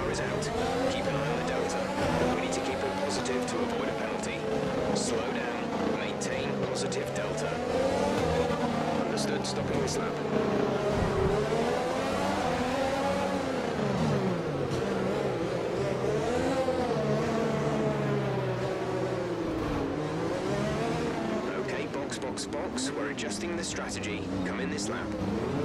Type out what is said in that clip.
is out. Keep an eye on the delta. We need to keep it positive to avoid a penalty. Slow down. Maintain positive delta. Understood. Stopping this lap. Okay, box, box, box. We're adjusting the strategy. Come in this lap.